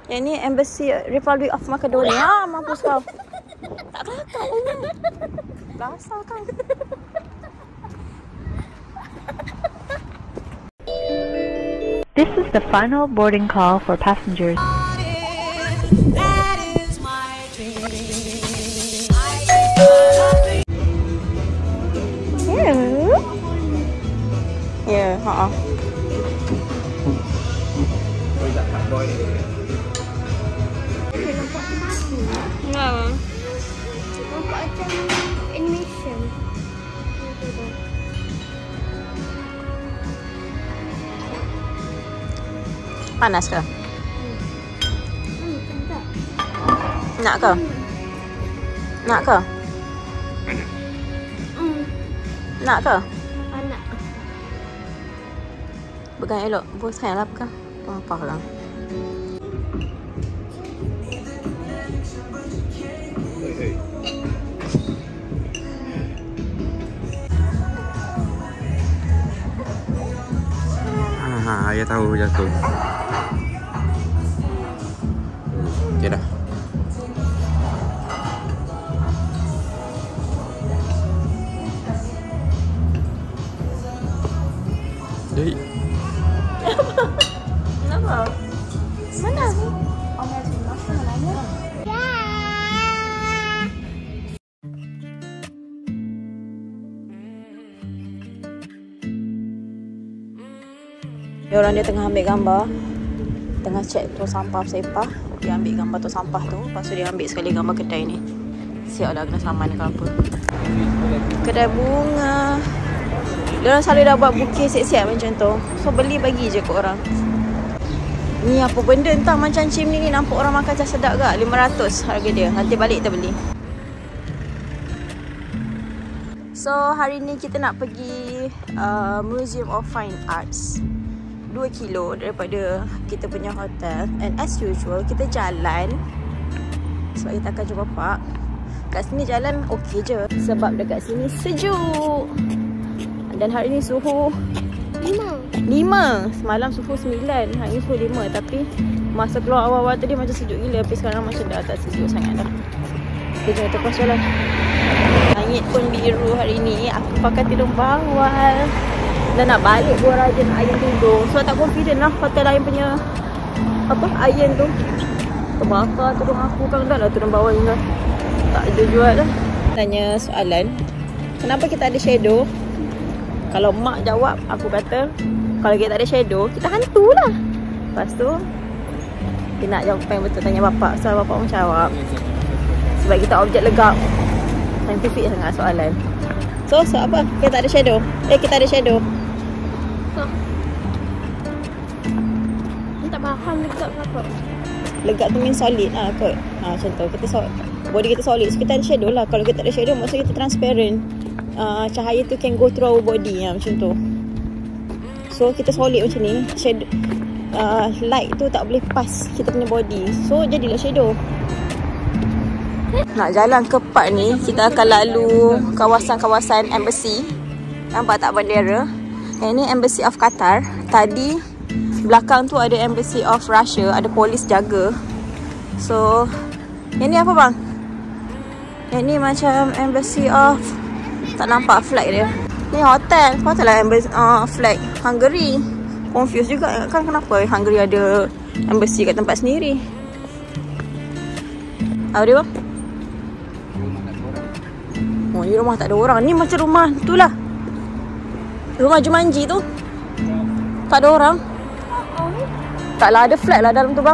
Yang ni Embassy Republic of Macedonia. Mampus kau. Tak kelakar pun. Belasah kau. This is the final boarding call for passengers. Ya, haa. Kenapa? Nampak macam animation. Panas ke? Tak. Nak ke? Nak ke? Nak ke? Anak. Pegang elok. Bos sayang lah pegang. Apa lah. Ayah tahu jatuh. Okey dah. Jadi. Kenapa? Mana? Orang dia tengah ambil gambar, tengah check tu sampah sepah. Dia ambil gambar tu sampah tu, lepas tu dia ambil sekali gambar kedai ni. Siap lah kena saman ke apa. Kedai bunga. Diorang selalu dah buat bukit siap-siap macam tu. So beli bagi je ke orang. Ni apa benda entah macam chimney ni, nampak orang makan macam sedap ke. 500 harga dia. Nanti balik kita beli. So hari ni kita nak pergi Museum of Fine Arts. 2 kilo daripada kita punya hotel. And as usual kita jalan sebab kita akan jumpa Pak. Kat sini jalan okey je sebab dekat sini sejuk. Dan hari ni suhu 5. Semalam suhu 9. Hari ni suhu 5. Tapi masa keluar awal-awal tadi macam sejuk gila. Tapi sekarang macam dah tak sejuk sangat dah. Kita jom terpas jalan. Langit pun biru hari ni. Aku pakai tudung bawal. Dan nak balik buat raja nak iron tudung. So tak confident lah hotel lain punya iron tu. Terbakar tudung aku kan. Dah lah tudung bawal ni dah. Tak ada jual dah. Tanya soalan, kenapa kita ada shadow? Kalau mak jawab, aku kata kalau kita tak ada shadow, kita hantu lah. Lepas tu dia nak jawab apa yang betul, tanya bapak. So bapak pun jawab sebab kita objek legap. Saintifik sangat soalan. So apa? Kita tak ada shadow. Kita ada shadow. Tak faham legap apa. Legap tu mean solid lah kot. Macam tu. Body kita solid. So kita ada shadow lah. Kalau kita tak ada shadow, maksudnya kita transparent. Cahaya tu can go through our body lah, macam tu. So kita solid macam ni. Shadow, light tu tak boleh pass kita punya body. So jadilah shadow. Nak jalan ke park ni, kita akan lalu kawasan-kawasan embassy. Nampak tak bendera? Yang ni Embassy of Qatar. Tadi belakang tu ada Embassy of Russia. Ada polis jaga. So yang ni apa bang? Yang ni macam Embassy of, tak nampak flag dia. Ni hotel. Hotel lah Embassy flag Hungary. Confused juga kan, kenapa Hungary ada embassy kat tempat sendiri. Apa dia bang? Oh, ni rumah tak ada orang. Ni macam rumah tu lah. Rumah Jumanji tu. Tak ada orang. Taklah, ada flag lah dalam tu bang.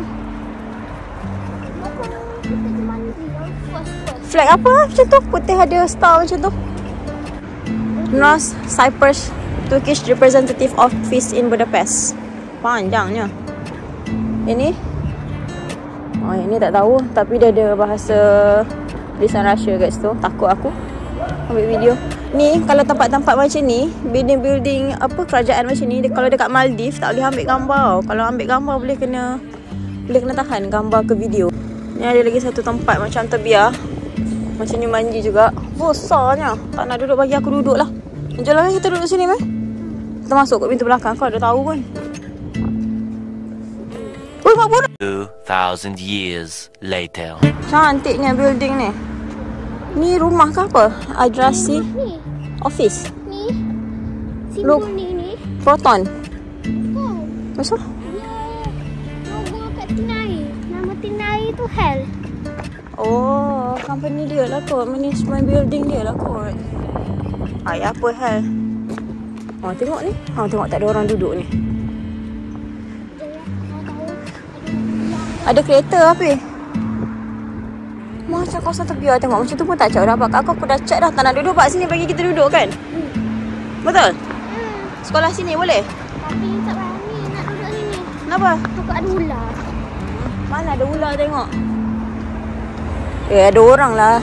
Flag apa macam tu? Putih ada star macam tu. North Cyprus Turkish Representative Office in Budapest. Panjangnya. Ini? Oh, ini tak tahu. Tapi dia ada bahasa tulisan Russia kat situ. Takut aku ambil video. Ni kalau tempat-tempat macam ni, building kerajaan macam ni, kalau dekat Maldives tak boleh ambil gambar. Kalau ambil gambar boleh kena tahan gambar ke video. Ni ada lagi satu tempat macam terbiar. Macam Jumanji juga. Besarnya. Tak nak duduk, bagi aku duduk lah. Jom lah kita duduk sini meh. Kita masuk kat pintu belakang. Kau dah tahu kan. Ui, mak bodoh. 2,000 years later. Cantiknya building ni. Ni rumah ke apa? Adrasi Ni. office. Ni. Look. Simbol ni. Proton. Oh. Masuk. Logo kat Tinai. Nama Tinai tu Hell. Oh, company dia lah kot. Management building dia lah kot. Ay, apa hal? Oh, tengok ni. Tengok tak ada orang duduk ni. Ada kereta apa? Macam kawasan terbiar tengok. Macam tu pun tak cakap dapat. Aku pun dah cak dah. Tak nak duduk kat sini bagi kita duduk kan? Betul? Sekolah sini boleh? Tapi tak berani nak duduk sini. Kenapa? Takut ada ular. Mana ada ular tengok. Ada orang lah.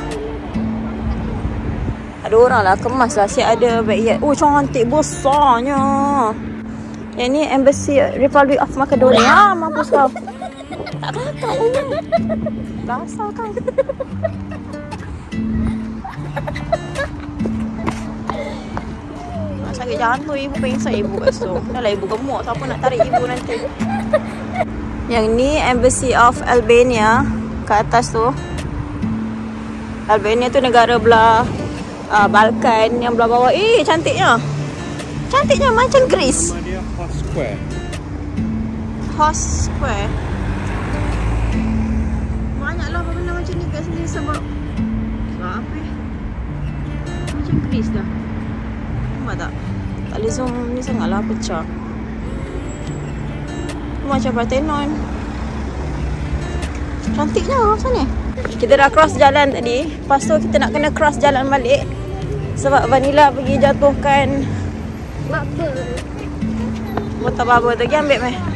Ada orang lah. Kemas lah. Siap ada backyard. Oh, cantik besarnya. Yang ni Embassy Republic of Macedonia. Mampus kau. Tak kakak pun. Basah kan. Sakit jantung ibu pengsan ibu kat situ. Dah lah ibu gemuk. Siapa nak tarik ibu nanti. Yang ni Embassy of Albania. Kat atas tu. Albania tu negara belah Balkan yang belah bawah. Cantiknya. Cantiknya macam Greece. Nama dia Horse Square. Horse Square. Banyaklah benda macam ni kat sini sebab apa? Macam Greece dah. Nampak tak? Tak boleh zoom ni sangatlah pecah. Macam Parthenon. Cantiknya macam ni. Kita dah cross jalan tadi. Lepas tu kita nak kena cross jalan balik. Sebab Vanilla pergi jatuhkan Bubble. botol bubble tu. Pergi ambil meh.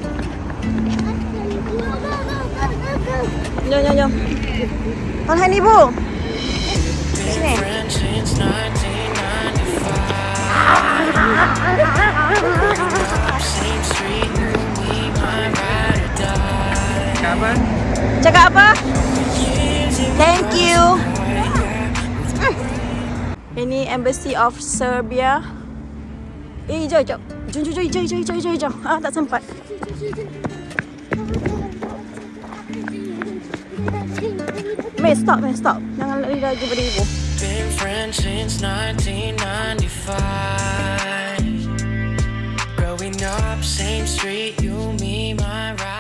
Jom. Tolong ibu. Sini. Cakap apa? Thank you. Ini Embassy of Serbia. Jom. Jom. Tak sempat. Stop. Jangan lari lagi pada ibu. Been friends since 1995. Growing up, same street, you, me, my ride.